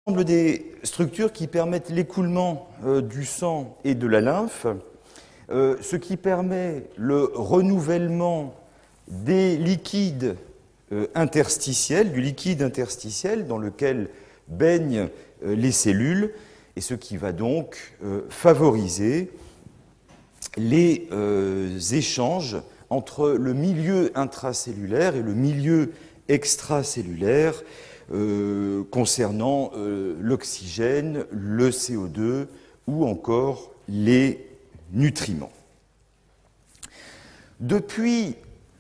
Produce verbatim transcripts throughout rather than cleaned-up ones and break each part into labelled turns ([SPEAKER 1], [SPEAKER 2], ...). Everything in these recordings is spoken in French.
[SPEAKER 1] des structures qui permettent l'écoulement euh, du sang et de la lymphe, euh, ce qui permet le renouvellement des liquides euh, interstitiels, du liquide interstitiel dans lequel baignent euh, les cellules, et ce qui va donc euh, favoriser les euh, échanges entre le milieu intracellulaire et le milieu extracellulaire euh, concernant euh, l'oxygène, le C O deux ou encore les nutriments. Depuis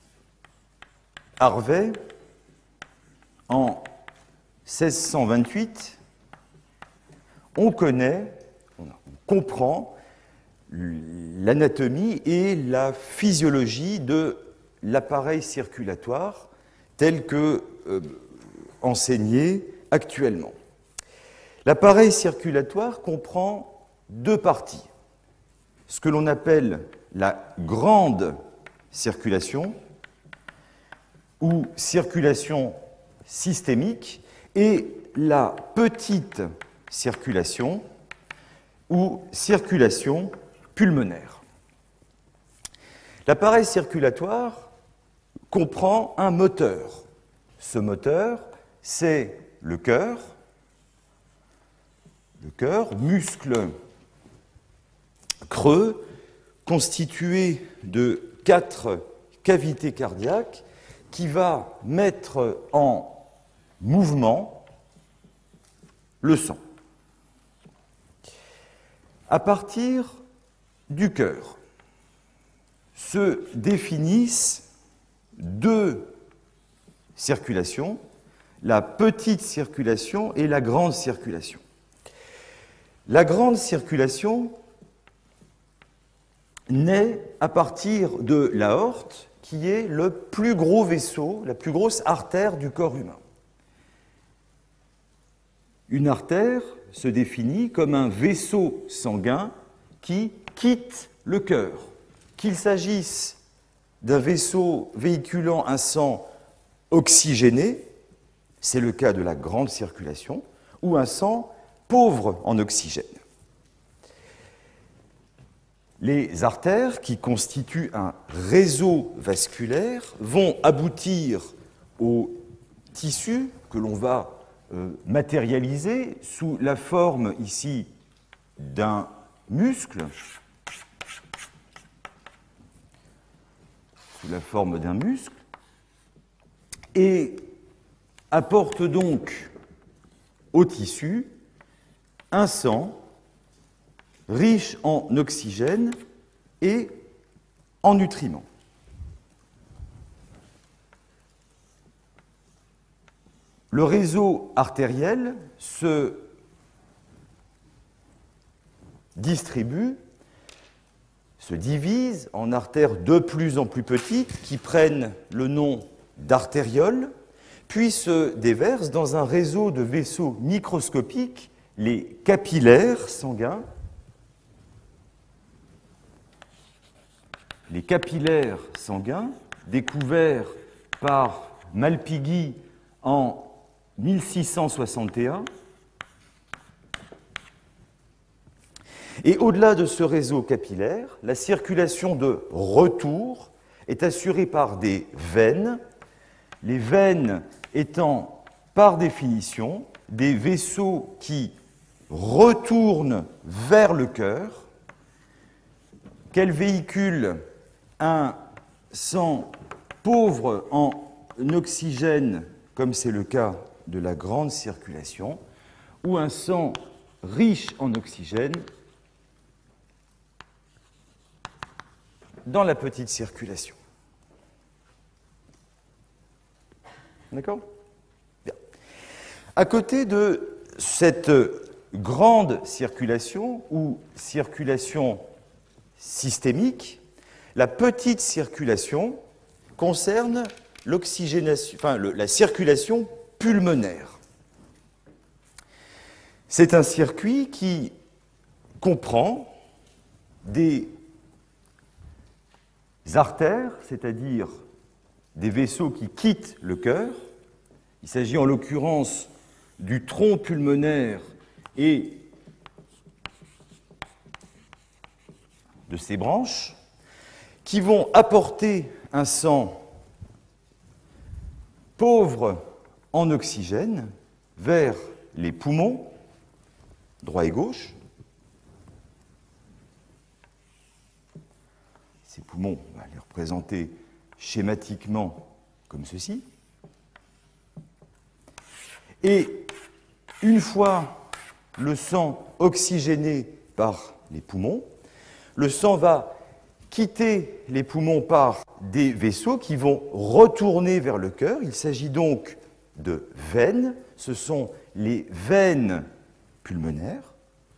[SPEAKER 1] Harvey, en seize cent vingt-huit, on connaît, on comprend l'anatomie et la physiologie de l'appareil circulatoire tel que euh, enseigné actuellement. L'appareil circulatoire comprend deux parties. Ce que l'on appelle la grande circulation ou circulation systémique et la petite circulation ou circulation pulmonaire. L'appareil circulatoire comprend un moteur. Ce moteur, c'est le cœur, le cœur, muscle creux, constitué de quatre cavités cardiaques, qui va mettre en mouvement le sang. À partir du cœur se définissent deux circulations, la petite circulation et la grande circulation. La grande circulation naît à partir de l'aorte, qui est le plus gros vaisseau, la plus grosse artère du corps humain. Une artère se définit comme un vaisseau sanguin qui quitte le cœur, qu'il s'agisse d'un vaisseau véhiculant un sang oxygéné, c'est le cas de la grande circulation, ou un sang pauvre en oxygène. Les artères, qui constituent un réseau vasculaire, vont aboutir au tissu que l'on va euh, matérialiser sous la forme ici d'un muscle, sous la forme d'un muscle, et apporte donc au tissu un sang riche en oxygène et en nutriments. Le réseau artériel se distribue, se divise en artères de plus en plus petites qui prennent le nom d'artérioles, puis se déversent dans un réseau de vaisseaux microscopiques, les capillaires sanguins. Les capillaires sanguins, découverts par Malpighi en mille six cent soixante et un. Et au-delà de ce réseau capillaire, la circulation de retour est assurée par des veines, les veines étant par définition des vaisseaux qui retournent vers le cœur, qu'elles véhiculent un sang pauvre en oxygène, comme c'est le cas de la grande circulation, ou un sang riche en oxygène dans la petite circulation. D'accord ? Bien. À côté de cette grande circulation ou circulation systémique, la petite circulation concerne l'oxygénation, enfin, le, la circulation pulmonaire. C'est un circuit qui comprend des artères, c'est-à-dire des vaisseaux qui quittent le cœur. Il s'agit en l'occurrence du tronc pulmonaire et de ses branches, qui vont apporter un sang pauvre en oxygène vers les poumons, droit et gauche. Ces poumons, on va les représenter schématiquement comme ceci. Et une fois le sang oxygéné par les poumons, le sang va quitter les poumons par des vaisseaux qui vont retourner vers le cœur. Il s'agit donc de veines. Ce sont les veines pulmonaires.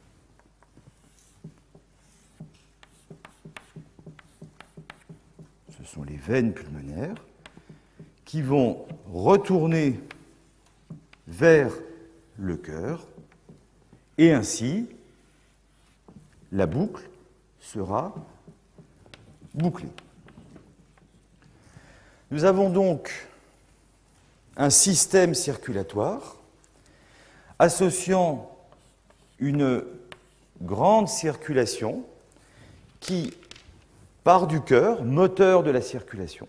[SPEAKER 1] Ce sont les veines pulmonaires qui vont retourner vers le cœur et ainsi la boucle sera bouclée. Nous avons donc un système circulatoire associant une grande circulation qui part du cœur, moteur de la circulation,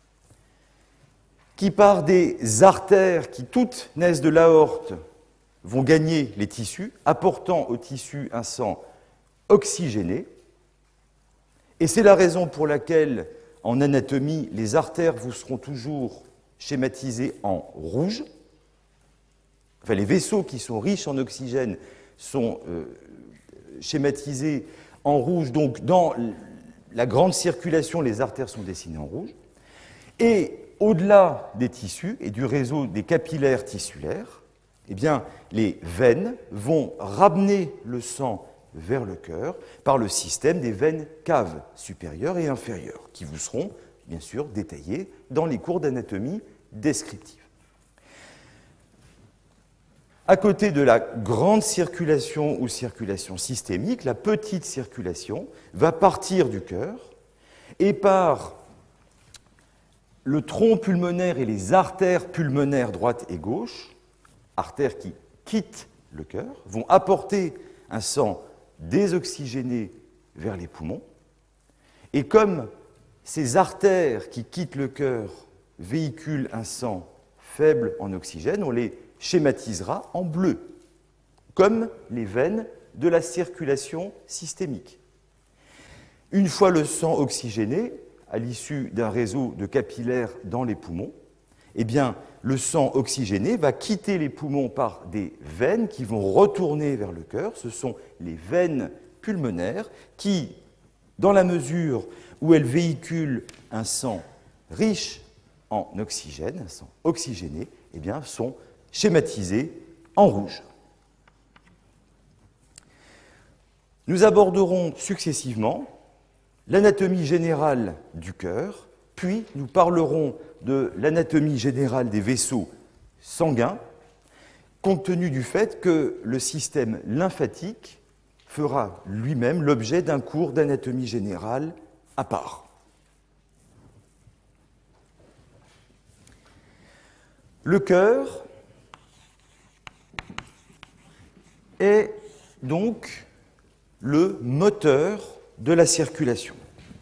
[SPEAKER 1] qui part des artères qui toutes naissent de l'aorte vont gagner les tissus, apportant aux tissus un sang oxygéné. Et c'est la raison pour laquelle, en anatomie, les artères vous seront toujours schématisées en rouge. Enfin, les vaisseaux qui sont riches en oxygène sont euh, schématisés en rouge. Donc, dans la grande circulation, les artères sont dessinées en rouge. Et au-delà des tissus et du réseau des capillaires tissulaires, eh bien, les veines vont ramener le sang vers le cœur par le système des veines caves supérieures et inférieures, qui vous seront bien sûr détaillées dans les cours d'anatomie descriptive. À côté de la grande circulation ou circulation systémique, la petite circulation va partir du cœur et par le tronc pulmonaire et les artères pulmonaires droite et gauche, artères qui quittent le cœur, vont apporter un sang désoxygéné vers les poumons. Et comme ces artères qui quittent le cœur véhiculent un sang faible en oxygène, on les schématisera en bleu, comme les veines de la circulation systémique. Une fois le sang oxygéné, à l'issue d'un réseau de capillaires dans les poumons, eh bien, le sang oxygéné va quitter les poumons par des veines qui vont retourner vers le cœur. Ce sont les veines pulmonaires qui, dans la mesure où elles véhiculent un sang riche en oxygène, un sang oxygéné, eh bien, sont schématisées en rouge. Nous aborderons successivement l'anatomie générale du cœur, puis nous parlerons de l'anatomie générale des vaisseaux sanguins, compte tenu du fait que le système lymphatique fera lui-même l'objet d'un cours d'anatomie générale à part. Le cœur est donc le moteur de la circulation.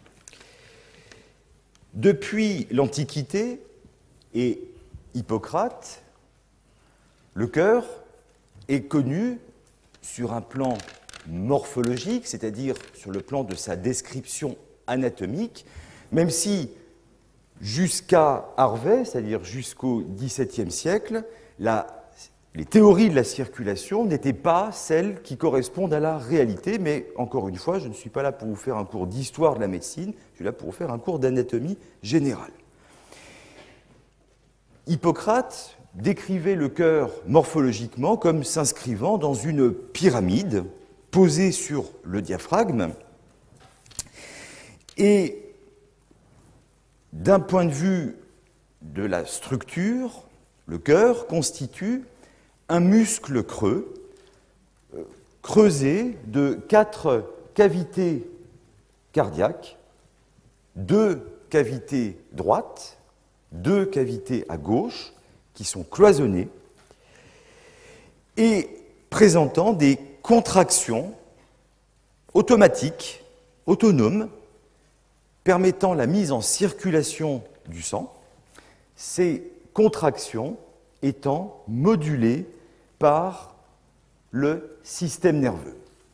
[SPEAKER 1] Depuis l'Antiquité et Hippocrate, le cœur est connu sur un plan morphologique, c'est-à-dire sur le plan de sa description anatomique, même si jusqu'à Harvey, c'est-à-dire jusqu'au dix-septième siècle, la les théories de la circulation n'étaient pas celles qui correspondent à la réalité, mais encore une fois, je ne suis pas là pour vous faire un cours d'histoire de la médecine, je suis là pour vous faire un cours d'anatomie générale. Hippocrate décrivait le cœur morphologiquement comme s'inscrivant dans une pyramide posée sur le diaphragme, et d'un point de vue de la structure, le cœur constitue un muscle creux, euh, creusé de quatre cavités cardiaques, deux cavités droites, deux cavités à gauche, qui sont cloisonnées, et présentant des contractions automatiques, autonomes, permettant la mise en circulation du sang, ces contractions étant modulées par le système nerveux.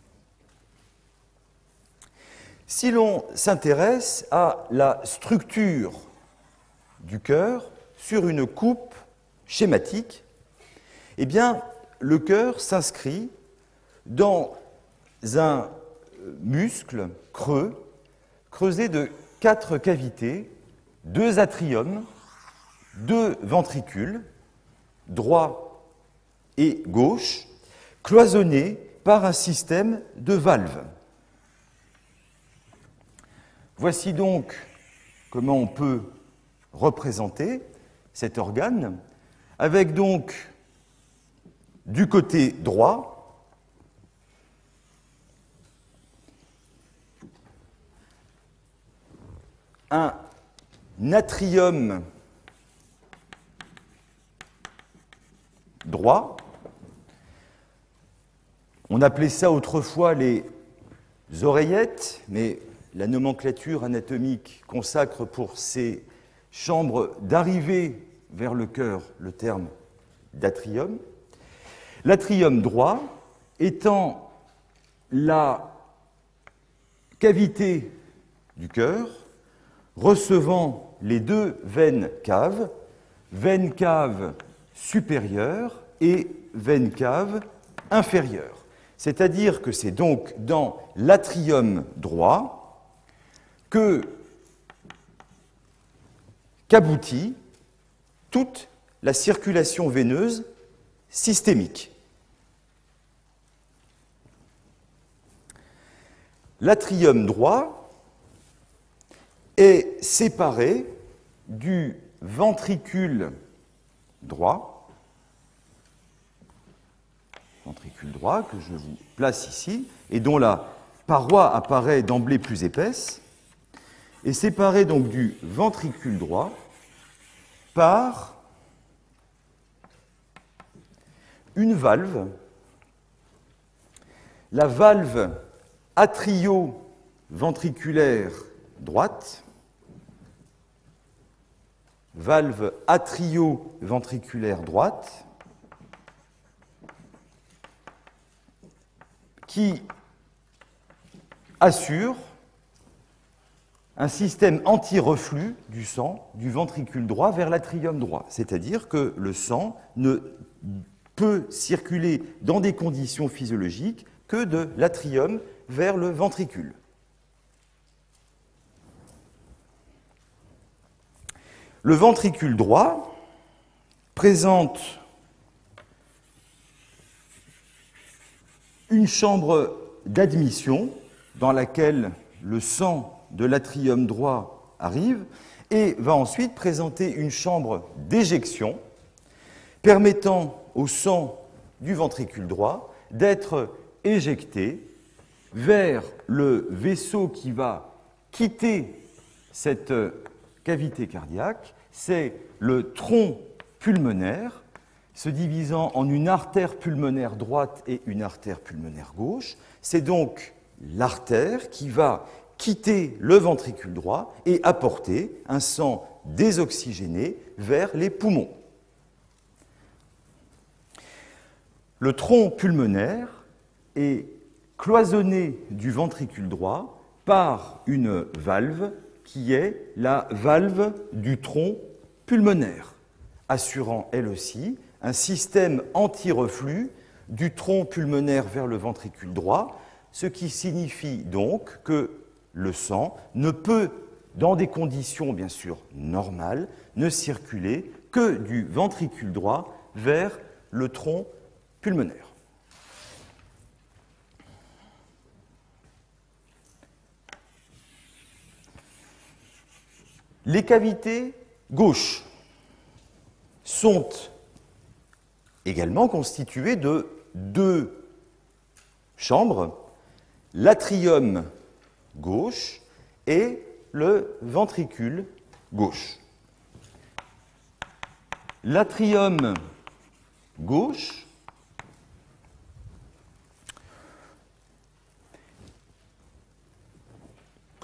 [SPEAKER 1] Si l'on s'intéresse à la structure du cœur sur une coupe schématique, eh bien, le cœur s'inscrit dans un muscle creux, creusé de quatre cavités, deux atriums, deux ventricules, droit et gauche, cloisonnés par un système de valves. Voici donc comment on peut représenter cet organe, avec donc du côté droit un atrium droit. On appelait ça autrefois les oreillettes, mais la nomenclature anatomique consacre pour ces chambres d'arrivée vers le cœur le terme d'atrium. L'atrium droit étant la cavité du cœur recevant les deux veines caves, veine cave supérieure et veine cave inférieure. C'est-à-dire que c'est donc dans l'atrium droit que qu'aboutit toute la circulation veineuse systémique. L'atrium droit est séparé du ventricule droit, ventricule droit que je vous place ici, et dont la paroi apparaît d'emblée plus épaisse, est séparé donc du ventricule droit par une valve, la valve atrio-ventriculaire droite, valve atrio-ventriculaire droite, qui assure un système anti-reflux du sang du ventricule droit vers l'atrium droit, c'est-à-dire que le sang ne peut circuler dans des conditions physiologiques que de l'atrium vers le ventricule. Le ventricule droit présente une chambre d'admission dans laquelle le sang de l'atrium droit arrive et va ensuite présenter une chambre d'éjection permettant au sang du ventricule droit d'être éjecté vers le vaisseau qui va quitter cette cavité cardiaque, c'est le tronc pulmonaire, se divisant en une artère pulmonaire droite et une artère pulmonaire gauche. C'est donc l'artère qui va quitter le ventricule droit et apporter un sang désoxygéné vers les poumons. Le tronc pulmonaire est cloisonné du ventricule droit par une valve qui est la valve du tronc pulmonaire, assurant elle aussi un système anti-reflux du tronc pulmonaire vers le ventricule droit, ce qui signifie donc que le sang ne peut, dans des conditions bien sûr normales, ne circuler que du ventricule droit vers le tronc pulmonaire. Les cavités gauches sont également constituées de deux chambres, l'atrium gauche et le ventricule gauche. L'atrium gauche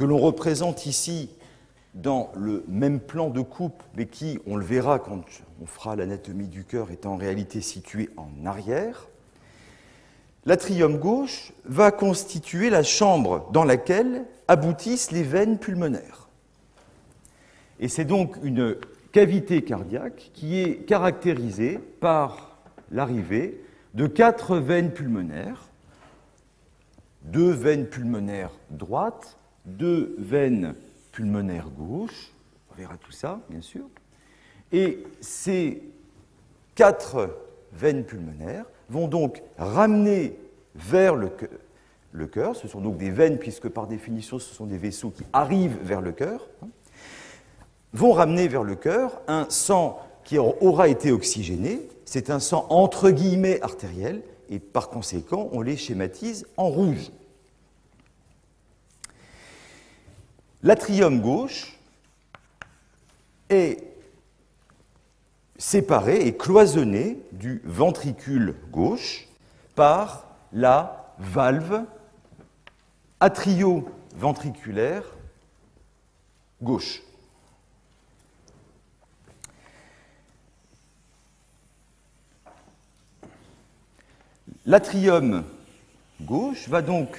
[SPEAKER 1] que l'on représente ici dans le même plan de coupe, mais qui, on le verra quand on fera l'anatomie du cœur, est en réalité situé en arrière, l'atrium gauche va constituer la chambre dans laquelle aboutissent les veines pulmonaires. Et c'est donc une cavité cardiaque qui est caractérisée par l'arrivée de quatre veines pulmonaires, deux veines pulmonaires droites, deux veines pulmonaires gauches, on verra tout ça, bien sûr, et ces quatre veines pulmonaires vont donc ramener vers le cœur, le cœur, ce sont donc des veines, puisque par définition ce sont des vaisseaux qui arrivent vers le cœur, hein, vont ramener vers le cœur un sang qui aura été oxygéné, c'est un sang entre guillemets artériel, et par conséquent on les schématise en rouge. L'atrium gauche est séparé et cloisonné du ventricule gauche par la valve atrio-ventriculaire gauche. L'atrium gauche va donc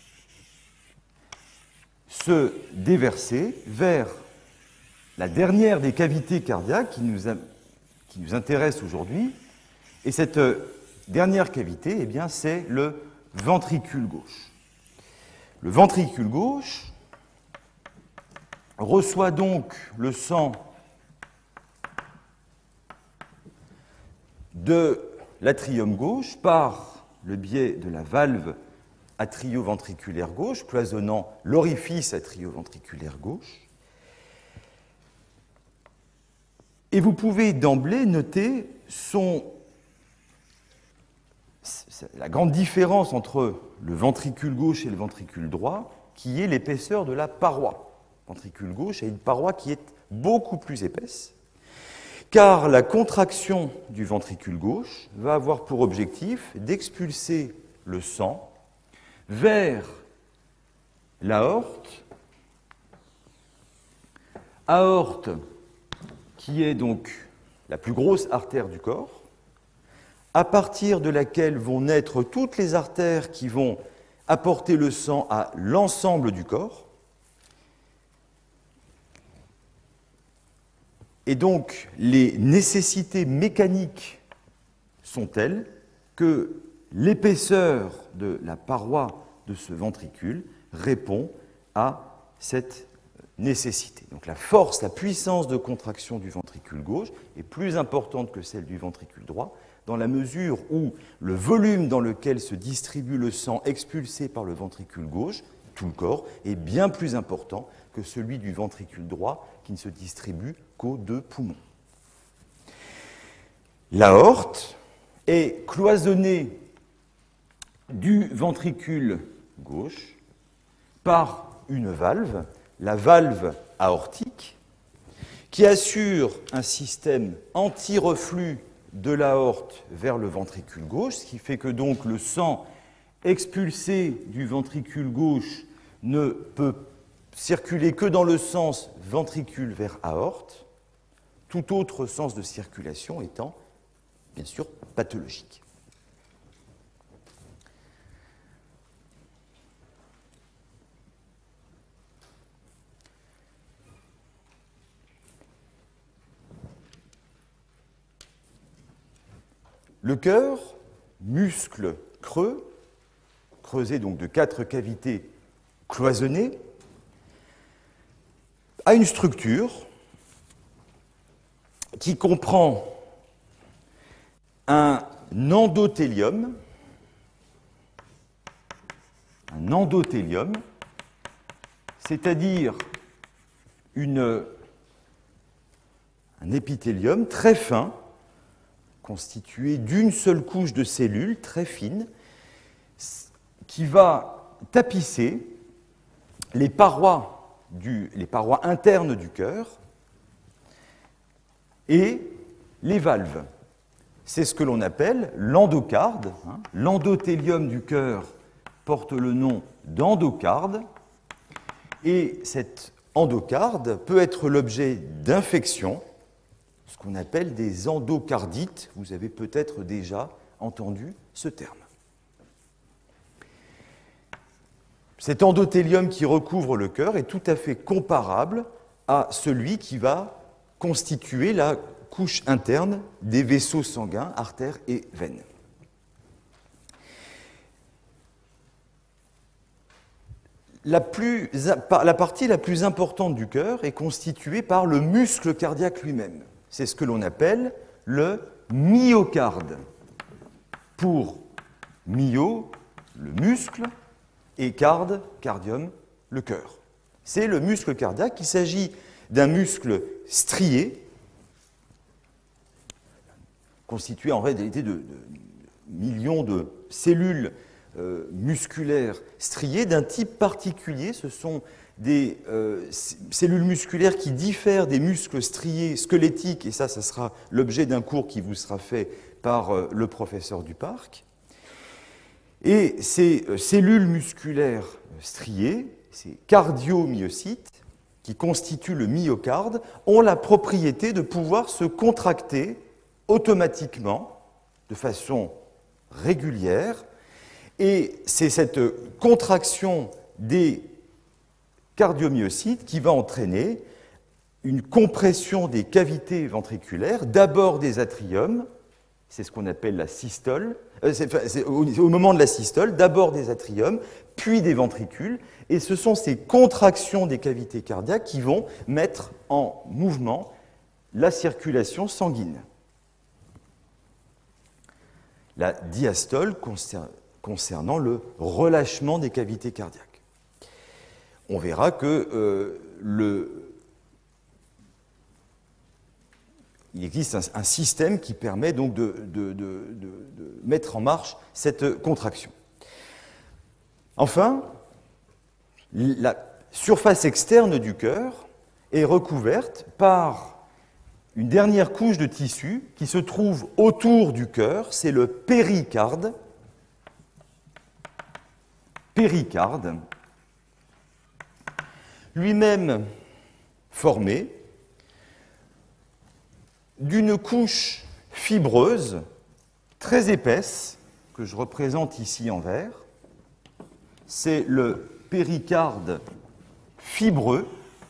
[SPEAKER 1] se déverser vers la dernière des cavités cardiaques qui nous, a, qui nous intéresse aujourd'hui. Et cette dernière cavité, eh bien, c'est le ventricule gauche. Le ventricule gauche reçoit donc le sang de l'atrium gauche par le biais de la valve atrio-ventriculaire gauche, cloisonnant l'orifice atrio-ventriculaire gauche. Et vous pouvez d'emblée noter son, la grande différence entre le ventricule gauche et le ventricule droit, qui est l'épaisseur de la paroi. Le ventricule gauche a une paroi qui est beaucoup plus épaisse, car la contraction du ventricule gauche va avoir pour objectif d'expulser le sang vers l'aorte, aorte qui est donc la plus grosse artère du corps, à partir de laquelle vont naître toutes les artères qui vont apporter le sang à l'ensemble du corps. Et donc, les nécessités mécaniques sont telles que l'épaisseur de la paroi de ce ventricule répond à cette nécessité. Donc la force, la puissance de contraction du ventricule gauche est plus importante que celle du ventricule droit, dans la mesure où le volume dans lequel se distribue le sang expulsé par le ventricule gauche, tout le corps, est bien plus important que celui du ventricule droit qui ne se distribue qu'aux deux poumons. L'aorte est cloisonnée du ventricule gauche par une valve, la valve aortique, qui assure un système anti-reflux de l'aorte vers le ventricule gauche, ce qui fait que donc le sang expulsé du ventricule gauche ne peut circuler que dans le sens ventricule vers aorte, tout autre sens de circulation étant, bien sûr, pathologique. Le cœur, muscle creux, creusé donc de quatre cavités cloisonnées, a une structure qui comprend un endothélium, un endothélium, c'est-à-dire une, un épithélium très fin, constitué d'une seule couche de cellules très fines, qui va tapisser les parois, du, les parois internes du cœur et les valves. C'est ce que l'on appelle l'endocarde. Hein. L'endothélium du cœur porte le nom d'endocarde, Et cet endocarde peut être l'objet d'infections, ce qu'on appelle des endocardites. Vous avez peut-être déjà entendu ce terme. Cet endothélium qui recouvre le cœur est tout à fait comparable à celui qui va constituer la couche interne des vaisseaux sanguins, artères et veines. La, plus, la partie la plus importante du cœur est constituée par le muscle cardiaque lui-même. C'est ce que l'on appelle le myocarde. Pour myo, le muscle, et carde, cardium, le cœur. C'est le muscle cardiaque. Il s'agit d'un muscle strié, constitué en réalité de, de millions de cellules euh, musculaires striées d'un type particulier. Ce sont des euh, cellules musculaires qui diffèrent des muscles striés squelettiques, et ça, ça sera l'objet d'un cours qui vous sera fait par euh, le professeur Duparc. Et ces euh, cellules musculaires striées, ces cardiomyocytes, qui constituent le myocarde, ont la propriété de pouvoir se contracter automatiquement, de façon régulière, et c'est cette contraction des cardiomyocytes qui va entraîner une compression des cavités ventriculaires, d'abord des atriums, c'est ce qu'on appelle la systole, euh, c'est, c'est au, au moment de la systole, d'abord des atriums, puis des ventricules, et ce sont ces contractions des cavités cardiaques qui vont mettre en mouvement la circulation sanguine. La diastole concernant le relâchement des cavités cardiaques. On verra que euh, le, il existe un, un système qui permet donc de, de, de, de, de mettre en marche cette contraction. Enfin, la surface externe du cœur est recouverte par une dernière couche de tissu qui se trouve autour du cœur, c'est le péricarde. Péricarde, lui-même formé d'une couche fibreuse très épaisse, que je représente ici en vert. C'est le péricarde fibreux.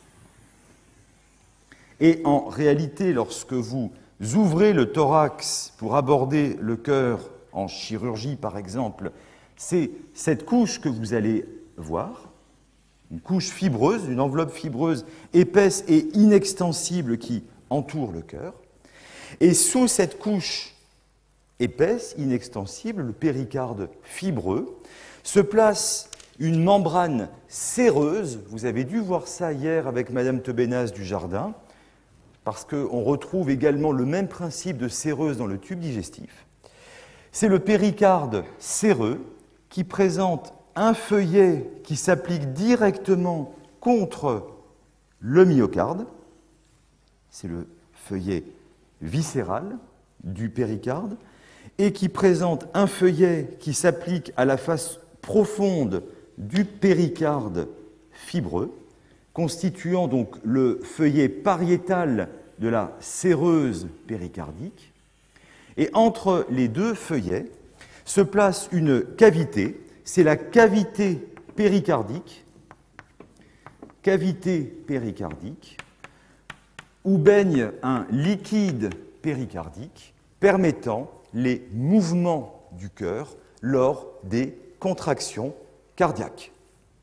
[SPEAKER 1] Et en réalité, lorsque vous ouvrez le thorax pour aborder le cœur en chirurgie, par exemple, c'est cette couche que vous allez voir, une couche fibreuse, une enveloppe fibreuse épaisse et inextensible qui entoure le cœur. Et sous cette couche épaisse, inextensible, le péricarde fibreux, se place une membrane séreuse. Vous avez dû voir ça hier avec Madame Tebenas du Jardin, parce qu'on retrouve également le même principe de séreuse dans le tube digestif. C'est le péricarde séreux qui présente un feuillet qui s'applique directement contre le myocarde. C'est le feuillet viscéral du péricarde et qui présente un feuillet qui s'applique à la face profonde du péricarde fibreux, constituant donc le feuillet pariétal de la séreuse péricardique. Et entre les deux feuillets se place une cavité, c'est la cavité péricardique, cavité péricardique, où baigne un liquide péricardique permettant les mouvements du cœur lors des contractions cardiaques.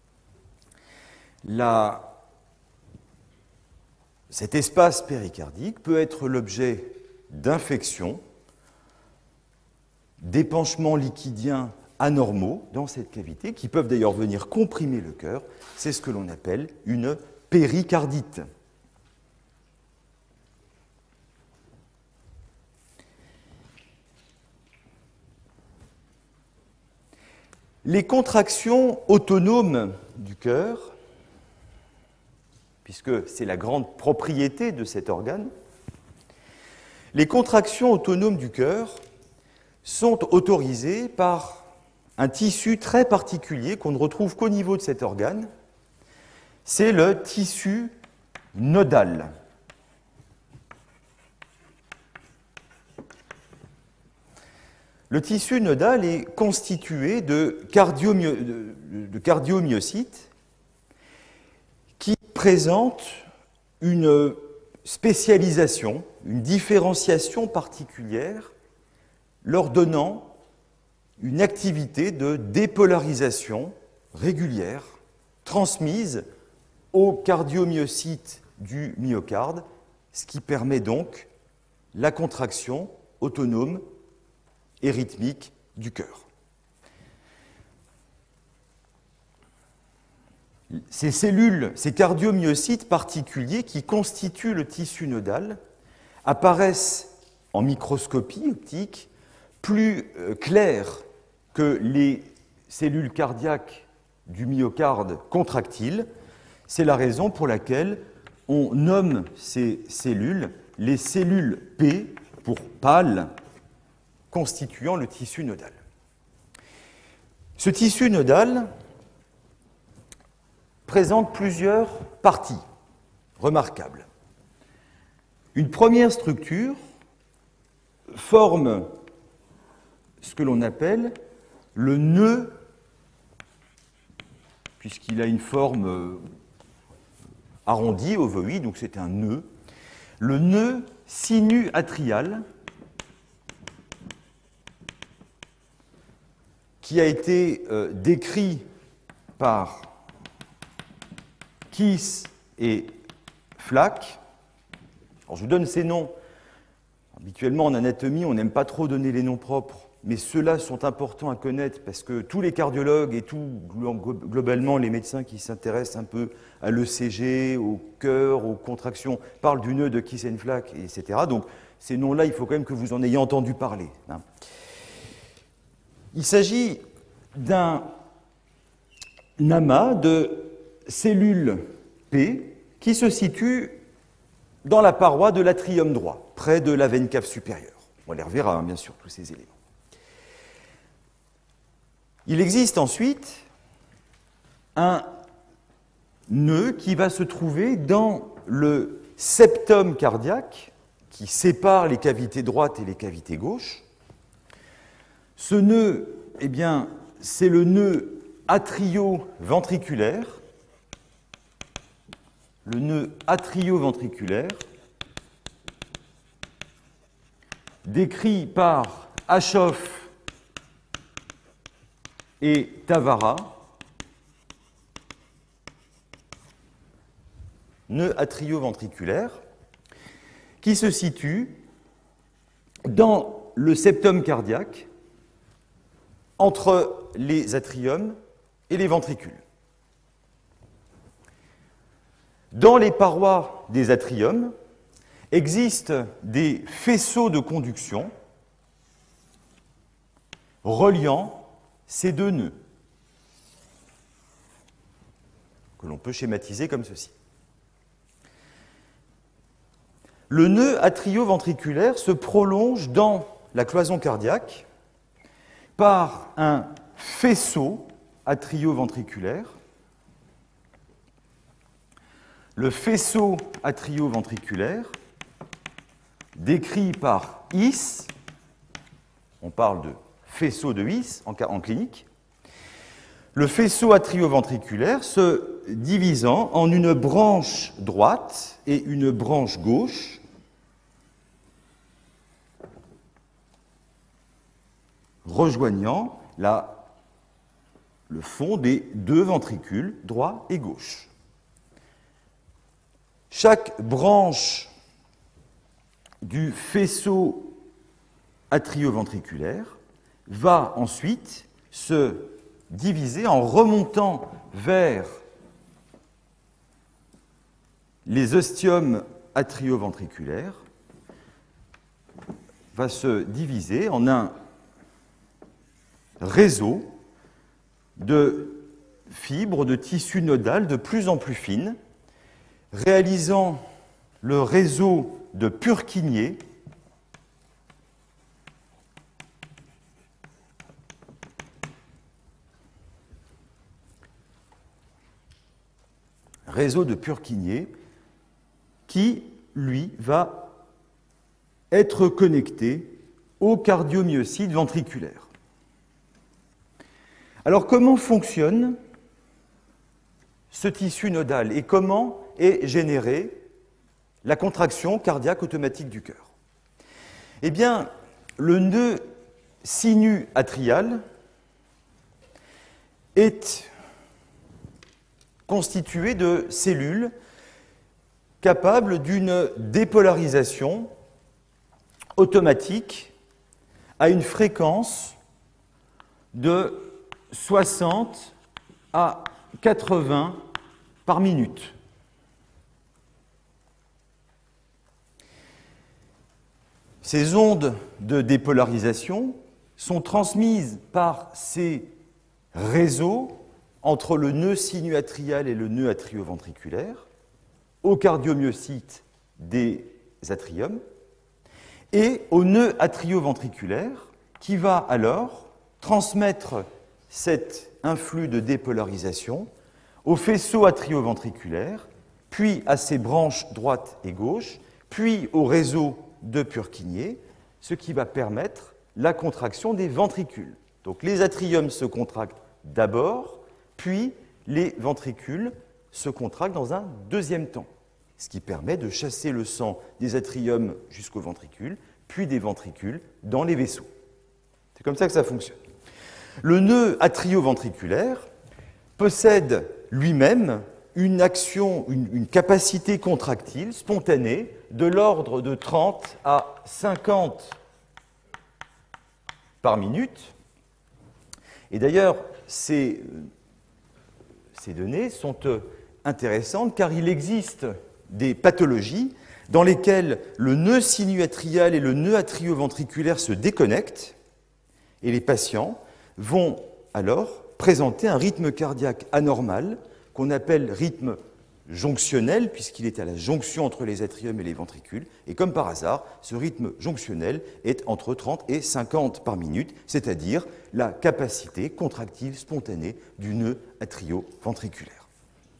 [SPEAKER 1] La Cet espace péricardique peut être l'objet d'infections, d'épanchements liquidiens anormaux dans cette cavité, qui peuvent d'ailleurs venir comprimer le cœur. C'est ce que l'on appelle une péricardite. Les contractions autonomes du cœur, puisque c'est la grande propriété de cet organe, les contractions autonomes du cœur sont autorisées par un tissu très particulier qu'on ne retrouve qu'au niveau de cet organe. c'est le tissu nodal. Le tissu nodal est constitué de, cardiomyo de, de cardiomyocytes qui présentent une spécialisation, une différenciation particulière, leur donnant une activité de dépolarisation régulière, transmise aux cardiomyocytes du myocarde, ce qui permet donc la contraction autonome et rythmique du cœur. Ces cellules, ces cardiomyocytes particuliers qui constituent le tissu nodal apparaissent en microscopie optique plus clairs que les cellules cardiaques du myocarde contractile. C'est la raison pour laquelle on nomme ces cellules les cellules P pour pâle, constituant le tissu nodal. Ce tissu nodal présente plusieurs parties remarquables. Une première structure forme ce que l'on appelle le nœud, puisqu'il a une forme arrondie, ovoïde, donc c'est un nœud, le nœud sinu-atrial, qui a été euh, décrit par Kiss et Flack. Alors, je vous donne ces noms. Habituellement, en anatomie, on n'aime pas trop donner les noms propres, mais ceux-là sont importants à connaître parce que tous les cardiologues et tout, globalement, les médecins qui s'intéressent un peu à l'E C G, au cœur, aux contractions, parlent du nœud de Kiss et Flack, et cetera. Donc, ces noms-là, il faut quand même que vous en ayez entendu parler. Hein. Il s'agit d'un amas de cellules P qui se situe dans la paroi de l'atrium droit, près de la veine cave supérieure. On les reverra, hein, bien sûr, tous ces éléments. Il existe ensuite un nœud qui va se trouver dans le septum cardiaque qui sépare les cavités droites et les cavités gauches. Ce nœud, eh bien, c'est le nœud atrio-ventriculaire, le nœud atrio-ventriculaire, décrit par Aschoff et Tavara, nœud atrio-ventriculaire, qui se situe dans le septum cardiaque, entre les atriums et les ventricules. Dans les parois des atriums existent des faisceaux de conduction reliant ces deux nœuds, que l'on peut schématiser comme ceci. Le nœud atrio-ventriculaire se prolonge dans la cloison cardiaque par un faisceau atrio-ventriculaire. Le faisceau atrio-ventriculaire, décrit par His, on parle de faisceau de His en, en clinique, le faisceau atrio-ventriculaire se divisant en une branche droite et une branche gauche, rejoignant la, le fond des deux ventricules, droit et gauche. Chaque branche du faisceau atrio-ventriculaire va ensuite se diviser en remontant vers les ostiums atrio-ventriculaires, va se diviser en un réseau de fibres de tissu nodal de plus en plus fines, réalisant le réseau de Purkinje, réseau de Purkinje qui, lui, va être connecté au cardiomyocyte ventriculaire. Alors, comment fonctionne ce tissu nodal et comment est générée la contraction cardiaque automatique du cœur? Eh bien, le nœud sinu-atrial est constitué de cellules capables d'une dépolarisation automatique à une fréquence de soixante à quatre-vingts par minute. Ces ondes de dépolarisation sont transmises par ces réseaux entre le nœud sinu-atrial et le nœud atrioventriculaire au cardiomyocyte des atriums et au nœud atrioventriculaire qui va alors transmettre cet influx de dépolarisation au faisceau atrioventriculaire, puis à ses branches droite et gauche, puis au réseau de Purkinje, ce qui va permettre la contraction des ventricules. Donc les atriums se contractent d'abord, puis les ventricules se contractent dans un deuxième temps, ce qui permet de chasser le sang des atriums jusqu'aux ventricules, puis des ventricules dans les vaisseaux. C'est comme ça que ça fonctionne. Le nœud atrioventriculaire possède lui-même une action, une, une capacité contractile spontanée de l'ordre de trente à cinquante par minute. Et d'ailleurs, ces, ces données sont intéressantes car il existe des pathologies dans lesquelles le nœud sinu-atrial et le nœud atrioventriculaire se déconnectent et les patients vont alors présenter un rythme cardiaque anormal qu'on appelle rythme jonctionnel, puisqu'il est à la jonction entre les atriums et les ventricules. Et comme par hasard, ce rythme jonctionnel est entre trente et cinquante par minute, c'est-à-dire la capacité contractive spontanée du nœud atrioventriculaire.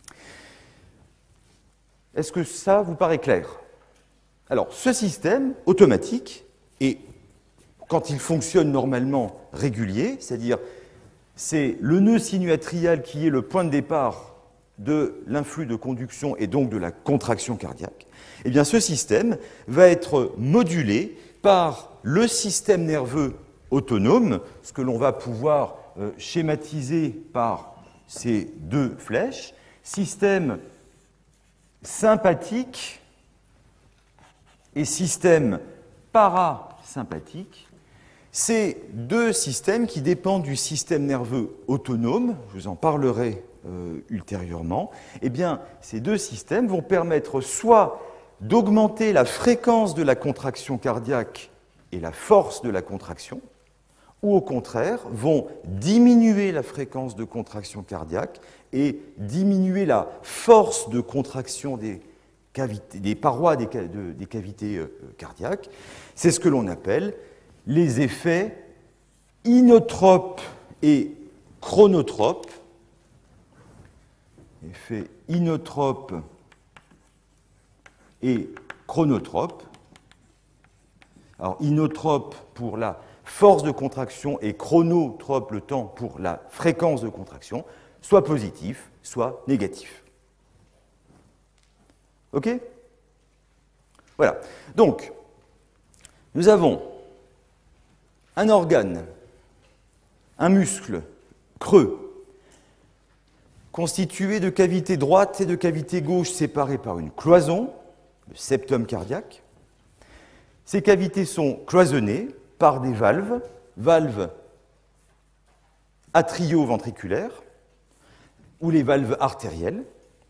[SPEAKER 1] Est-ce que ça vous paraît clair? Alors, ce système automatique est, quand il fonctionne normalement, régulier, c'est-à-dire c'est le nœud sinu-atrial qui est le point de départ de l'influx de conduction et donc de la contraction cardiaque, eh bien ce système va être modulé par le système nerveux autonome, ce que l'on va pouvoir euh, schématiser par ces deux flèches, système sympathique et système parasympathique. Ces deux systèmes qui dépendent du système nerveux autonome, je vous en parlerai euh, ultérieurement, eh bien, ces deux systèmes vont permettre soit d'augmenter la fréquence de la contraction cardiaque et la force de la contraction, ou au contraire, vont diminuer la fréquence de contraction cardiaque et diminuer la force de contraction des, cavités, des parois des, de, des cavités euh, cardiaques. C'est ce que l'on appelle les effets inotropes et chronotropes. Effets inotropes et chronotropes. Alors, inotrope pour la force de contraction et chronotrope, le temps pour la fréquence de contraction, soit positif, soit négatif. OK? Voilà. Donc, nous avons un organe, un muscle creux, constitué de cavités droite et de cavités gauche séparées par une cloison, le septum cardiaque. Ces cavités sont cloisonnées par des valves, valves atrio-ventriculaires ou les valves artérielles.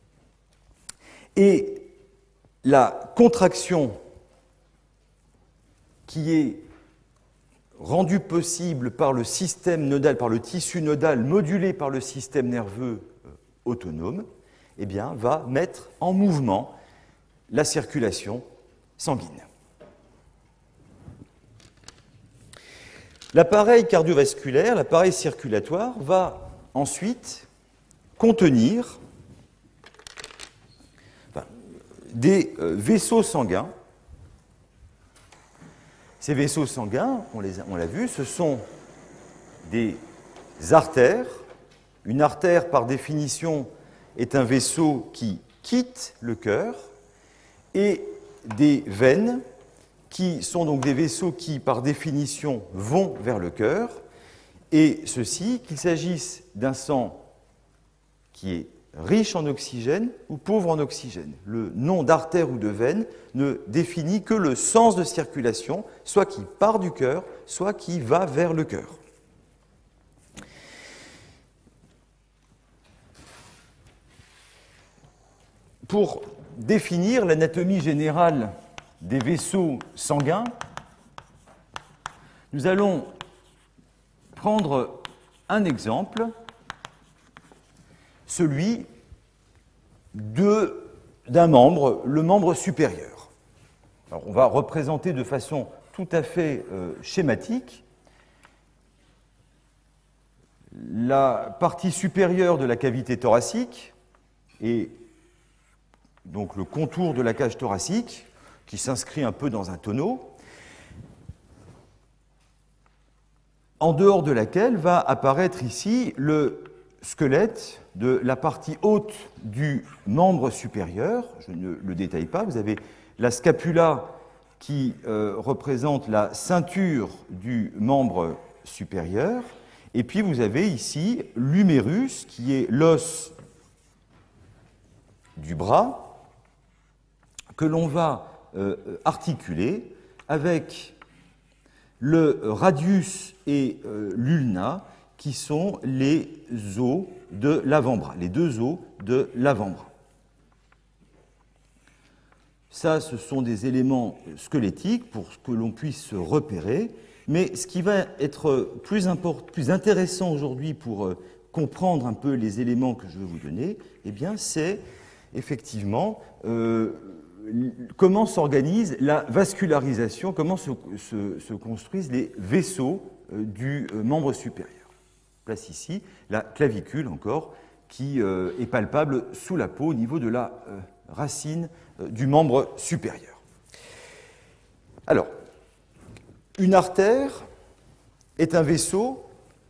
[SPEAKER 1] Et la contraction qui est rendue possible par le système nodal, par le tissu nodal modulé par le système nerveux autonome, eh bien, va mettre en mouvement la circulation sanguine. L'appareil cardiovasculaire, l'appareil circulatoire, va ensuite contenir des euh, vaisseaux sanguins. Ces vaisseaux sanguins, on les a- on l'a vu, ce sont des artères. Une artère, par définition, est un vaisseau qui quitte le cœur, et des veines, qui sont donc des vaisseaux qui, par définition, vont vers le cœur, et ceci, qu'il s'agisse d'un sang qui est riche en oxygène ou pauvre en oxygène. Le nom d'artère ou de veine ne définit que le sens de circulation, soit qui part du cœur, soit qui va vers le cœur. Pour définir l'anatomie générale des vaisseaux sanguins, nous allons prendre un exemple, celui d'un membre, le membre supérieur. Alors, on va représenter de façon tout à fait euh, schématique la partie supérieure de la cavité thoracique et donc le contour de la cage thoracique qui s'inscrit un peu dans un tonneau, en dehors de laquelle va apparaître ici le squelette de la partie haute du membre supérieur. Je ne le détaille pas. Vous avez la scapula qui euh, représente la ceinture du membre supérieur. Et puis vous avez ici l'humérus qui est l'os du bras que l'on va euh, articuler avec le radius et euh, l'ulna qui sont les os de l'avant-bras, les deux os de l'avant-bras. Ça, ce sont des éléments squelettiques pour que l'on puisse se repérer, mais ce qui va être plus, import, plus intéressant aujourd'hui pour euh, comprendre un peu les éléments que je vais vous donner, eh bien, c'est effectivement euh, comment s'organise la vascularisation, comment se, se, se construisent les vaisseaux euh, du euh, membre supérieur. Place ici la clavicule encore qui euh, est palpable sous la peau au niveau de la euh, racine euh, du membre supérieur. Alors, une artère est un vaisseau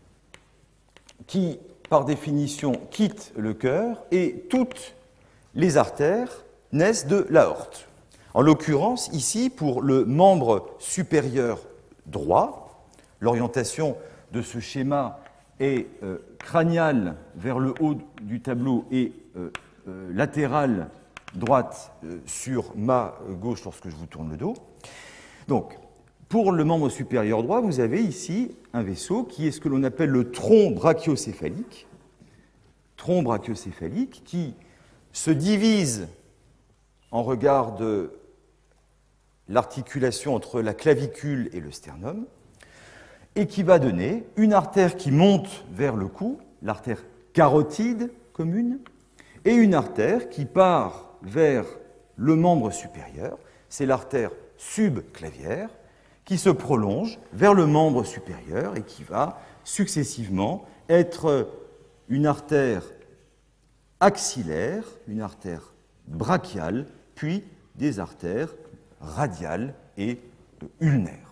[SPEAKER 1] qui, par définition, quitte le cœur et toutes les artères naissent de l'aorte. En l'occurrence, ici, pour le membre supérieur droit, l'orientation de ce schéma est euh, crâniale vers le haut du tableau et euh, euh, latérale droite euh, sur ma gauche lorsque je vous tourne le dos. Donc, pour le membre supérieur droit, vous avez ici un vaisseau qui est ce que l'on appelle le tronc brachiocéphalique, tronc brachiocéphalique qui se divise en regard de l'articulation entre la clavicule et le sternum, et qui va donner une artère qui monte vers le cou, l'artère carotide commune, et une artère qui part vers le membre supérieur, c'est l'artère subclavière, qui se prolonge vers le membre supérieur et qui va successivement être une artère axillaire, une artère brachiale, puis des artères radiales et ulnaires.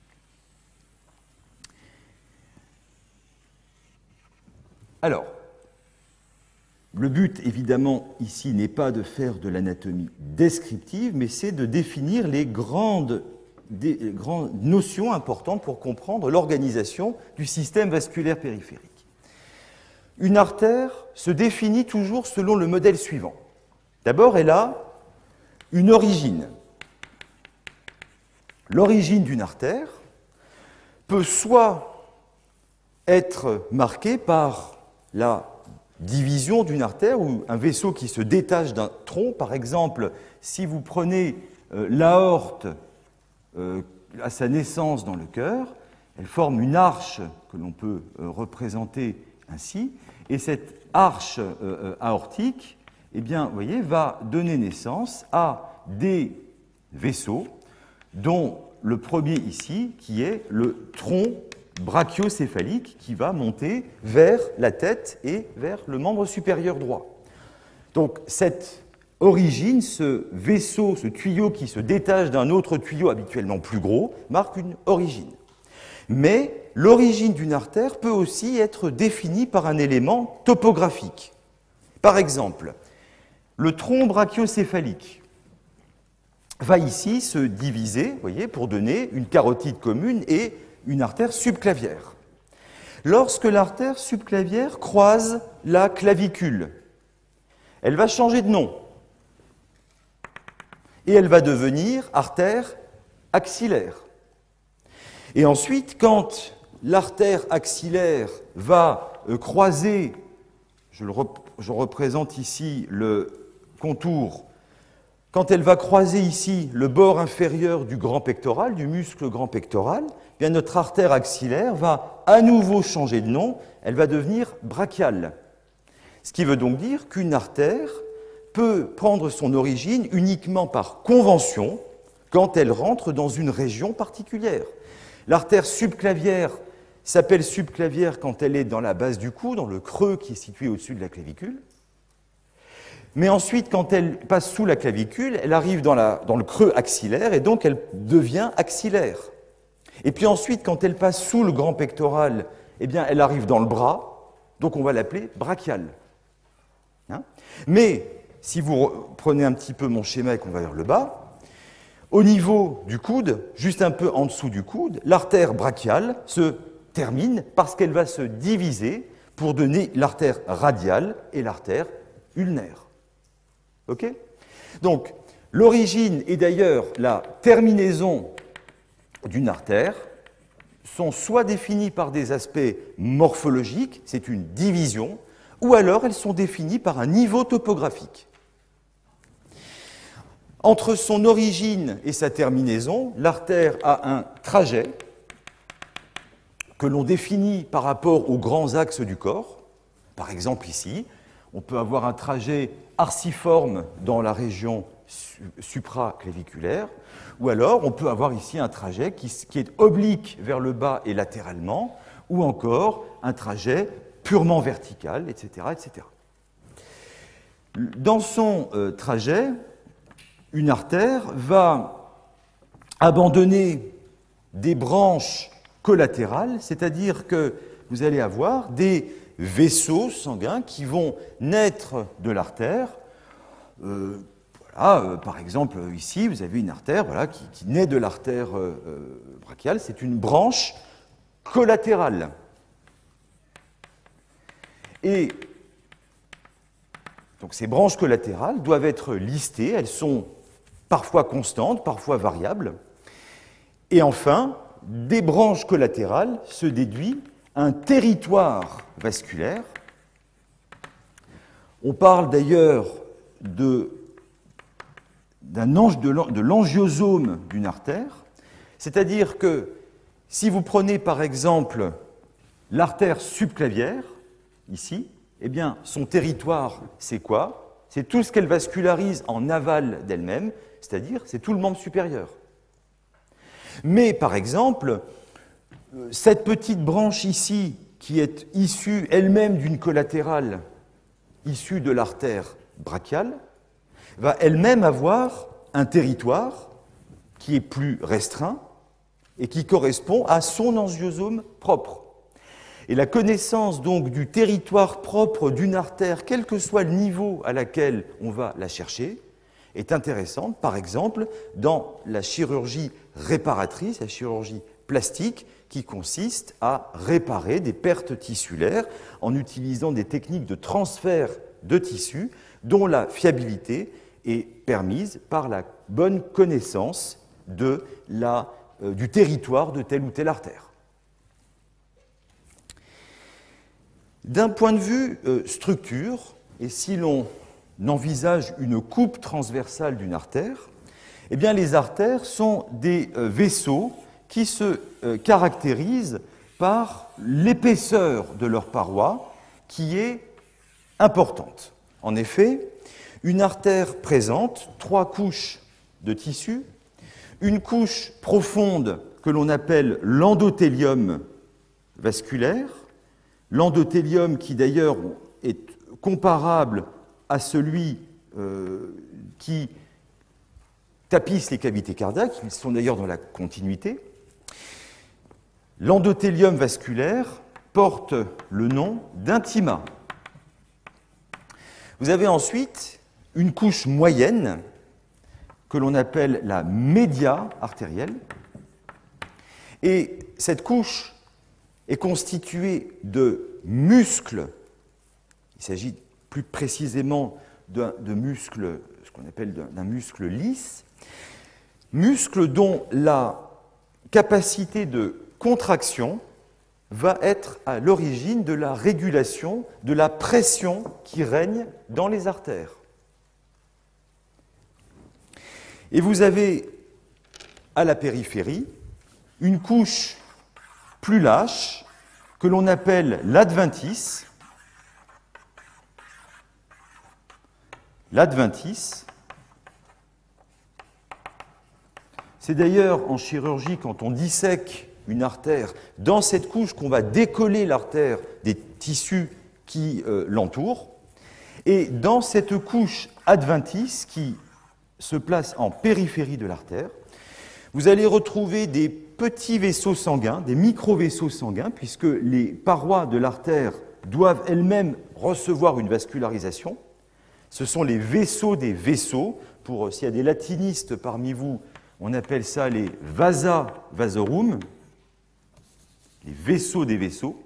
[SPEAKER 1] Alors, le but, évidemment, ici n'est pas de faire de l'anatomie descriptive, mais c'est de définir les grandes, des, les grandes notions importantes pour comprendre l'organisation du système vasculaire périphérique. Une artère se définit toujours selon le modèle suivant. D'abord, elle a une origine. L'origine d'une artère peut soit être marquée par la division d'une artère ou un vaisseau qui se détache d'un tronc. Par exemple, si vous prenez euh, l'aorte euh, à sa naissance dans le cœur, elle forme une arche que l'on peut euh, représenter ainsi, et cette arche euh, aortique, eh bien, vous voyez, va donner naissance à des vaisseaux, dont le premier ici, qui est le tronc brachiocéphalique, qui va monter vers la tête et vers le membre supérieur droit. Donc, cette origine, ce vaisseau, ce tuyau qui se détache d'un autre tuyau habituellement plus gros, marque une origine. Mais l'origine d'une artère peut aussi être définie par un élément topographique. Par exemple, le tronc brachiocéphalique va ici se diviser, vous voyez, pour donner une carotide commune et une artère subclavière. Lorsque l'artère subclavière croise la clavicule, elle va changer de nom et elle va devenir artère axillaire. Et ensuite, quand l'artère axillaire va euh, croiser, je, le rep je représente ici le contour, quand elle va croiser ici le bord inférieur du grand pectoral, du muscle grand pectoral, eh bien notre artère axillaire va à nouveau changer de nom, elle va devenir brachiale. Ce qui veut donc dire qu'une artère peut prendre son origine uniquement par convention quand elle rentre dans une région particulière. L'artère subclavière s'appelle subclavière quand elle est dans la base du cou, dans le creux qui est situé au-dessus de la clavicule. Mais ensuite, quand elle passe sous la clavicule, elle arrive dans, la, dans le creux axillaire et donc elle devient axillaire. Et puis ensuite, quand elle passe sous le grand pectoral, eh bien, elle arrive dans le bras, donc on va l'appeler brachiale. Hein? Mais si vous prenez un petit peu mon schéma et qu'on va vers le bas, au niveau du coude, juste un peu en dessous du coude, l'artère brachiale se termine parce qu'elle va se diviser pour donner l'artère radiale et l'artère ulnaire. OK ? Donc, l'origine et d'ailleurs la terminaison d'une artère sont soit définies par des aspects morphologiques, c'est une division, ou alors elles sont définies par un niveau topographique. Entre son origine et sa terminaison, l'artère a un trajet que l'on définit par rapport aux grands axes du corps. Par exemple ici, on peut avoir un trajet arciforme dans la région supraclaviculaire, ou alors on peut avoir ici un trajet qui, qui est oblique vers le bas et latéralement, ou encore un trajet purement vertical, et cetera, et cetera. Dans son euh, trajet, une artère va abandonner des branches collatérales, c'est-à-dire que vous allez avoir des vaisseaux sanguins qui vont naître de l'artère. Euh, voilà, euh, par exemple, ici, vous avez une artère voilà, qui, qui naît de l'artère euh, brachiale, c'est une branche collatérale. Et donc ces branches collatérales doivent être listées, elles sont parfois constantes, parfois variables. Et enfin, des branches collatérales se déduit un territoire vasculaire. On parle d'ailleurs de, d'un ange, de, de l'angiosome d'une artère, c'est-à-dire que si vous prenez par exemple l'artère subclavière, ici, eh bien, son territoire, c'est quoi? C'est tout ce qu'elle vascularise en aval d'elle-même, c'est-à-dire c'est tout le membre supérieur. Mais, par exemple, cette petite branche ici, qui est issue elle-même d'une collatérale issue de l'artère brachiale, va elle-même avoir un territoire qui est plus restreint et qui correspond à son angiosome propre. Et la connaissance donc du territoire propre d'une artère, quel que soit le niveau à laquelle on va la chercher, est intéressante, par exemple, dans la chirurgie réparatrice, la chirurgie plastique, qui consiste à réparer des pertes tissulaires en utilisant des techniques de transfert de tissu dont la fiabilité est permise par la bonne connaissance de la, euh, du territoire de telle ou telle artère. D'un point de vue euh, structure, et si l'on envisage une coupe transversale d'une artère, eh bien les artères sont des euh, vaisseaux qui se euh, caractérisent par l'épaisseur de leur paroi qui est importante. En effet, une artère présente trois couches de tissu, une couche profonde que l'on appelle l'endothélium vasculaire, l'endothélium qui d'ailleurs est comparable à celui euh, qui tapissent les cavités cardiaques, ils sont d'ailleurs dans la continuité. L'endothélium vasculaire porte le nom d'intima. Vous avez ensuite une couche moyenne que l'on appelle la média artérielle. Et cette couche est constituée de muscles. Il s'agit plus précisément de, de muscles, ce qu'on appelle d'un muscle lisse, muscle dont la capacité de contraction va être à l'origine de la régulation de la pression qui règne dans les artères. Et vous avez à la périphérie une couche plus lâche que l'on appelle l'adventice. L'adventice, c'est d'ailleurs en chirurgie, quand on dissèque une artère, dans cette couche qu'on va décoller l'artère des tissus qui euh, l'entourent. Et dans cette couche adventice qui se place en périphérie de l'artère, vous allez retrouver des petits vaisseaux sanguins, des micro-vaisseaux sanguins, puisque les parois de l'artère doivent elles-mêmes recevoir une vascularisation. Ce sont les vaisseaux des vaisseaux. Pour, s'il y a des latinistes parmi vous, on appelle ça les vasa vasorum, les vaisseaux des vaisseaux.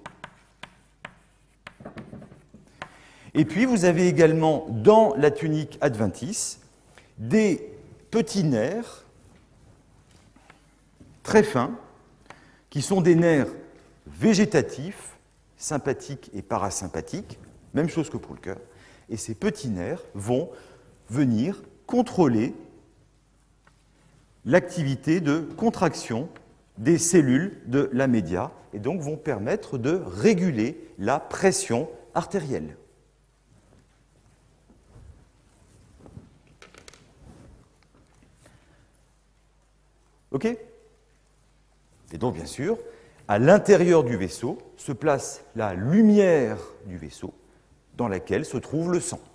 [SPEAKER 1] Et puis vous avez également dans la tunique adventice des petits nerfs très fins, qui sont des nerfs végétatifs, sympathiques et parasympathiques, même chose que pour le cœur. Et ces petits nerfs vont venir contrôler l'activité de contraction des cellules de la média et donc vont permettre de réguler la pression artérielle. OK ? Et donc, bien sûr, à l'intérieur du vaisseau se place la lumière du vaisseau dans laquelle se trouve le sang.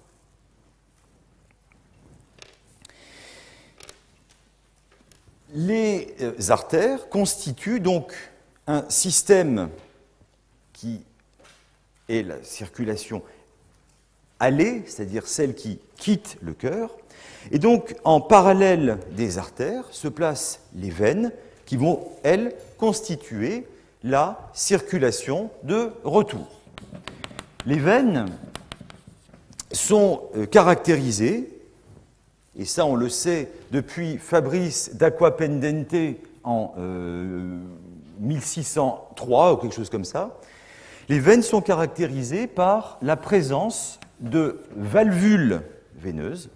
[SPEAKER 1] Les artères constituent donc un système qui est la circulation allée, c'est-à-dire celle qui quitte le cœur. Et donc, en parallèle des artères se placent les veines qui vont, elles, constituer la circulation de retour. Les veines sont caractérisées, et ça on le sait depuis Fabrice d'Acquapendente en euh, mille six cent trois ou quelque chose comme ça, les veines sont caractérisées par la présence de valvules veineuses,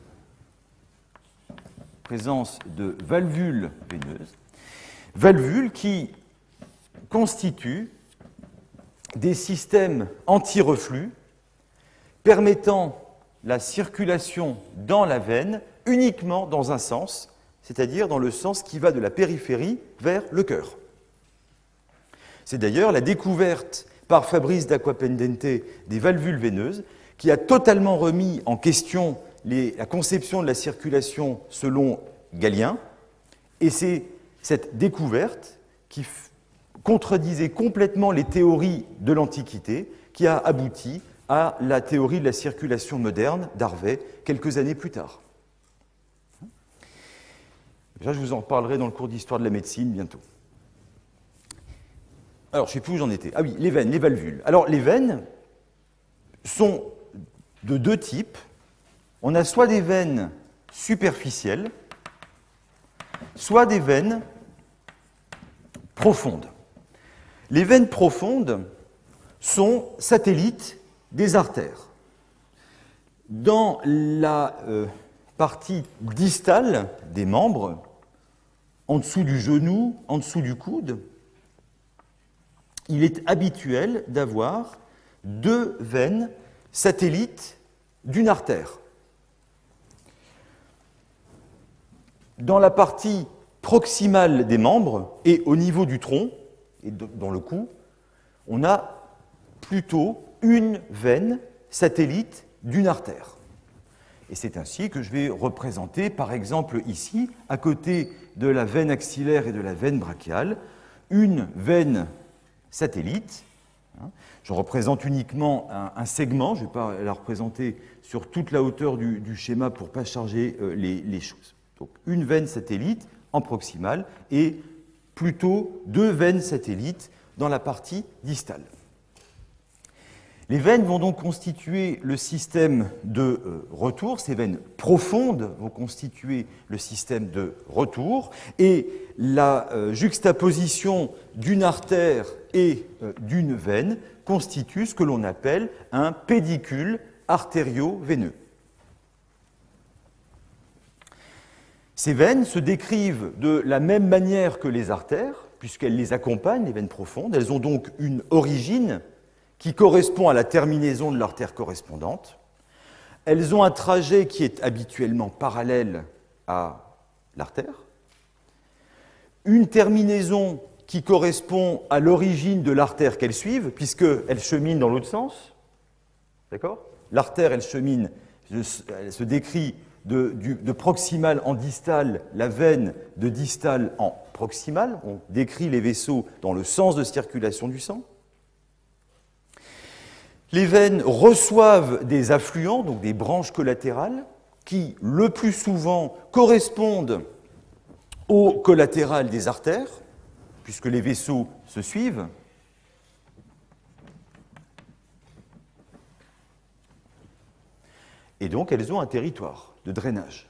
[SPEAKER 1] présence de valvules veineuses, valvules qui constituent des systèmes anti-reflux permettant la circulation dans la veine uniquement dans un sens, c'est-à-dire dans le sens qui va de la périphérie vers le cœur. C'est d'ailleurs la découverte par Fabrice d'Acquapendente des valvules veineuses qui a totalement remis en question les, la conception de la circulation selon Galien, et c'est cette découverte qui contredisait complètement les théories de l'Antiquité qui a abouti à la théorie de la circulation moderne d'Harvey quelques années plus tard. Déjà, je vous en reparlerai dans le cours d'histoire de la médecine bientôt. Alors, je ne sais plus où j'en étais. Ah oui, les veines, les valvules. Alors, les veines sont de deux types. On a soit des veines superficielles, soit des veines profondes. Les veines profondes sont satellites des artères. Dans la euh, partie distale des membres, en dessous du genou, en dessous du coude, il est habituel d'avoir deux veines satellites d'une artère. Dans la partie proximale des membres et au niveau du tronc, et dans le cou, on a plutôt une veine satellite d'une artère. Et c'est ainsi que je vais représenter, par exemple ici, à côté de la veine axillaire et de la veine brachiale, une veine satellite. Je représente uniquement un, un segment, je ne vais pas la représenter sur toute la hauteur du, du schéma pour ne pas charger euh, les, les choses. Donc une veine satellite en proximale et plutôt deux veines satellites dans la partie distale. Les veines vont donc constituer le système de euh, retour, ces veines profondes vont constituer le système de retour, et la euh, juxtaposition d'une artère et euh, d'une veine constitue ce que l'on appelle un pédicule artério-veineux. Ces veines se décrivent de la même manière que les artères, puisqu'elles les accompagnent, les veines profondes. Elles ont donc une origine qui correspond à la terminaison de l'artère correspondante. Elles ont un trajet qui est habituellement parallèle à l'artère, une terminaison qui correspond à l'origine de l'artère qu'elles suivent, puisqu'elles cheminent dans l'autre sens. D'accord ? L'artère, elle chemine, elle se décrit de, du, de proximal en distal, la veine de distal en proximal. On décrit les vaisseaux dans le sens de circulation du sang. Les veines reçoivent des affluents, donc des branches collatérales, qui, le plus souvent, correspondent aux collatérales des artères, puisque les vaisseaux se suivent. Et donc, elles ont un territoire de drainage.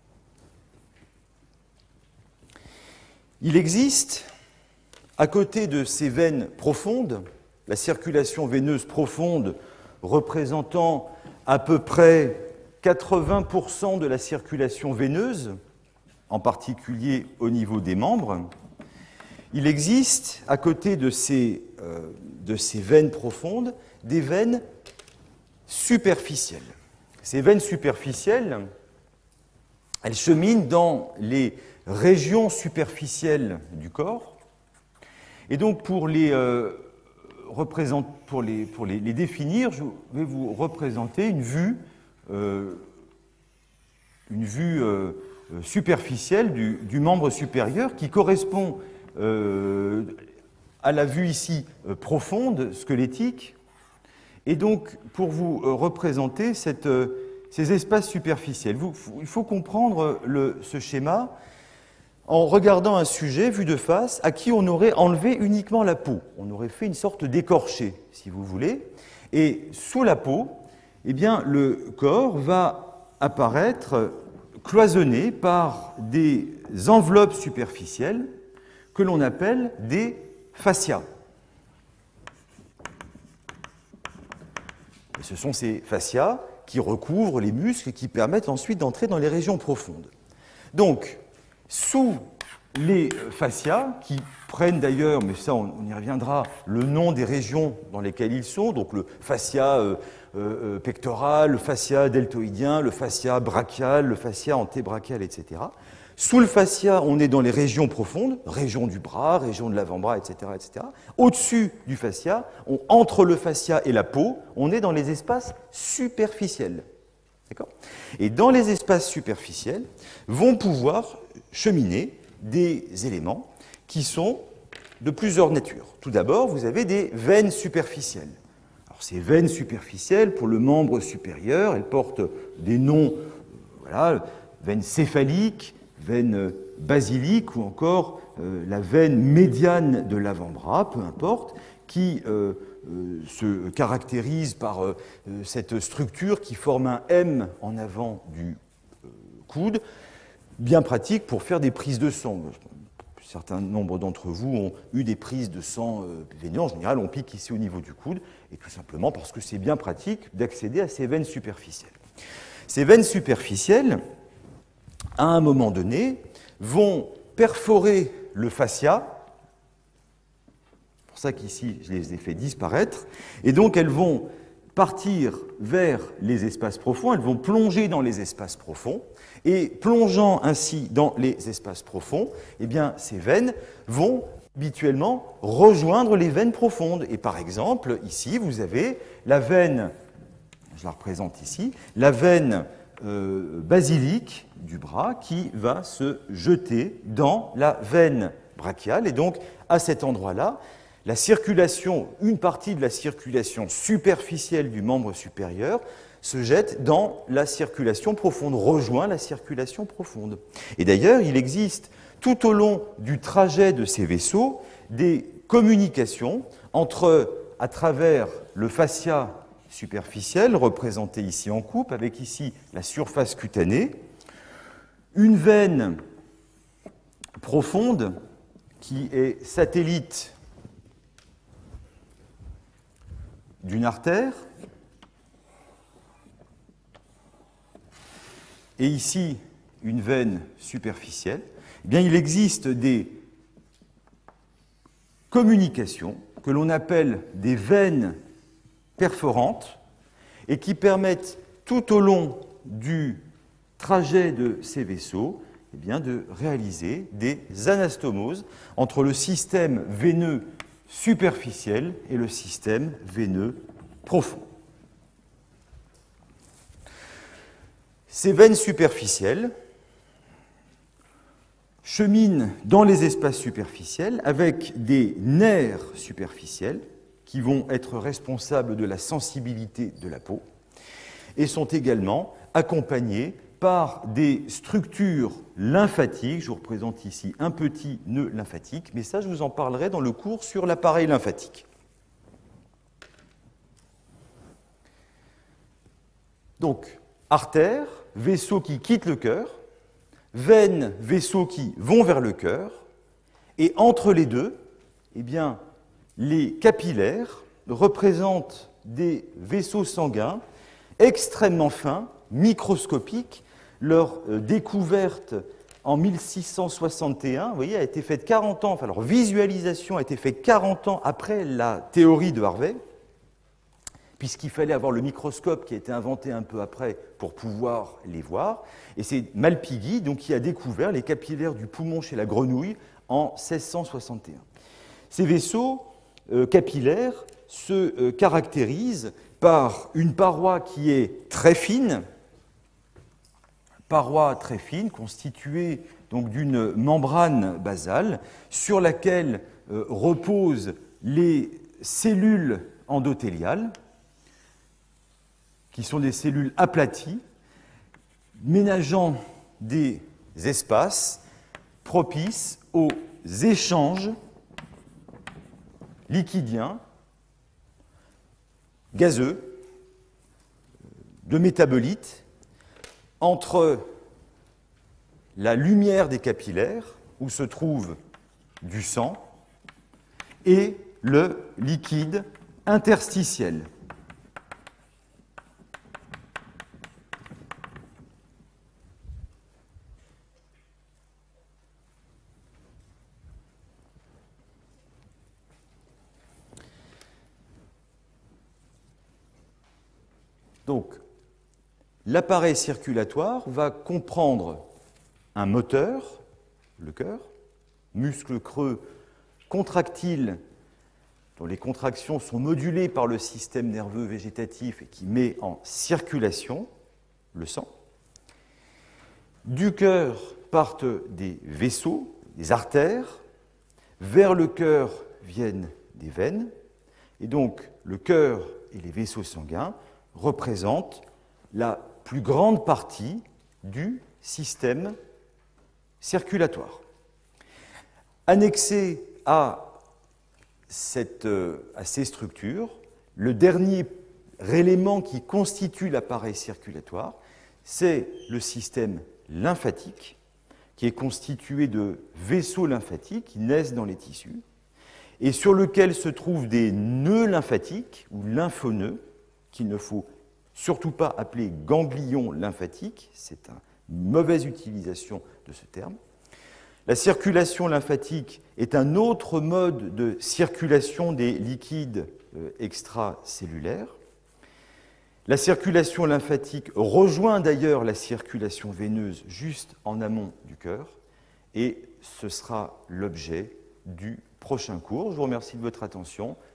[SPEAKER 1] Il existe, à côté de ces veines profondes, la circulation veineuse profonde représentant à peu près quatre-vingts pour cent de la circulation veineuse, en particulier au niveau des membres, il existe, à côté de ces, euh, de ces veines profondes, des veines superficielles. Ces veines superficielles, elles cheminent dans les régions superficielles du corps. Et donc, pour les, euh, représente, pour les, pour les, les définir, je vais vous représenter une vue, euh, une vue euh, superficielle du, du membre supérieur qui correspond euh, à la vue ici euh, profonde, squelettique. Et donc, pour vous euh, représenter cette, euh, ces espaces superficiels, vous, il faut comprendre le, ce schéma en regardant un sujet vu de face à qui on aurait enlevé uniquement la peau. On aurait fait une sorte d'écorché, si vous voulez. Et sous la peau, eh bien, le corps va apparaître cloisonné par des enveloppes superficielles que l'on appelle des fascias. Et ce sont ces fascias qui recouvrent les muscles et qui permettent ensuite d'entrer dans les régions profondes. Donc, sous les fascias, qui prennent d'ailleurs, mais ça on y reviendra, le nom des régions dans lesquelles ils sont, donc le fascia euh, euh, pectoral, le fascia deltoïdien, le fascia brachial, le fascia antébrachial, et cetera. Sous le fascia, on est dans les régions profondes, région du bras, région de l'avant-bras, et cetera, et cetera. Au-dessus du fascia, on, entre le fascia et la peau, on est dans les espaces superficiels. D'accord ? Et dans les espaces superficiels vont pouvoir cheminer des éléments qui sont de plusieurs natures. Tout d'abord, vous avez des veines superficielles. Alors, ces veines superficielles, pour le membre supérieur, elles portent des noms, voilà, veine céphalique, veine basilique ou encore euh, la veine médiane de l'avant-bras, peu importe, qui euh, euh, se caractérise par euh, cette structure qui forme un M en avant du euh, coude, bien pratique pour faire des prises de sang. Un certain nombre d'entre vous ont eu des prises de sang euh, veineux. En général, on pique ici au niveau du coude, et tout simplement parce que c'est bien pratique d'accéder à ces veines superficielles. Ces veines superficielles, à un moment donné, vont perforer le fascia. C'est pour ça qu'ici, je les ai fait disparaître. Et donc, elles vont partir vers les espaces profonds, elles vont plonger dans les espaces profonds. Et plongeant ainsi dans les espaces profonds, eh bien, ces veines vont habituellement rejoindre les veines profondes. Et par exemple, ici, vous avez la veine, je la représente ici, la veine euh, basilique du bras qui va se jeter dans la veine brachiale. Et donc, à cet endroit-là, la circulation, une partie de la circulation superficielle du membre supérieur se jette dans la circulation profonde, rejoint la circulation profonde. Et d'ailleurs, il existe tout au long du trajet de ces vaisseaux des communications entre, à travers le fascia superficiel, représenté ici en coupe, avec ici la surface cutanée, une veine profonde qui est satellite d'une artère, et ici une veine superficielle. Eh bien, il existe des communications que l'on appelle des veines perforantes et qui permettent tout au long du trajet de ces vaisseaux eh bien, de réaliser des anastomoses entre le système veineux superficiel et le système veineux profond. Ces veines superficielles cheminent dans les espaces superficiels avec des nerfs superficiels qui vont être responsables de la sensibilité de la peau et sont également accompagnés par des structures lymphatiques. Je vous représente ici un petit nœud lymphatique, mais ça, je vous en parlerai dans le cours sur l'appareil lymphatique. Donc, artères, vaisseaux qui quittent le cœur, veines, vaisseaux qui vont vers le cœur, et entre les deux, eh bien, les capillaires représentent des vaisseaux sanguins extrêmement fins, microscopiques. Leur découverte en mille six cent soixante et un, vous voyez, a été faite quarante ans, enfin leur visualisation a été faite quarante ans après la théorie de Harvey, puisqu'il fallait avoir le microscope qui a été inventé un peu après pour pouvoir les voir. Et c'est Malpighi donc, qui a découvert les capillaires du poumon chez la grenouille en seize cent soixante et un. Ces vaisseaux euh, capillaires se euh, caractérisent par une paroi qui est très fine, paroi très fine, constituée donc d'une membrane basale, sur laquelle euh, reposent les cellules endothéliales, qui sont des cellules aplaties, ménageant des espaces propices aux échanges liquidiens, gazeux, de métabolites, entre la lumière des capillaires, où se trouve du sang, et le liquide interstitiel. Donc, l'appareil circulatoire va comprendre un moteur, le cœur, muscle creux contractile, dont les contractions sont modulées par le système nerveux végétatif et qui met en circulation le sang. Du cœur partent des vaisseaux, des artères, vers le cœur viennent des veines, et donc le cœur et les vaisseaux sanguins représentent la plus grande partie du système circulatoire. Annexé à, cette, à ces structures, le dernier élément qui constitue l'appareil circulatoire, c'est le système lymphatique, qui est constitué de vaisseaux lymphatiques qui naissent dans les tissus, et sur lequel se trouvent des nœuds lymphatiques ou lymphonœuds, qu'il ne faut surtout pas appeler ganglions lymphatiques, c'est une mauvaise utilisation de ce terme. La circulation lymphatique est un autre mode de circulation des liquides extracellulaires. La circulation lymphatique rejoint d'ailleurs la circulation veineuse juste en amont du cœur, et ce sera l'objet du prochain cours. Je vous remercie de votre attention.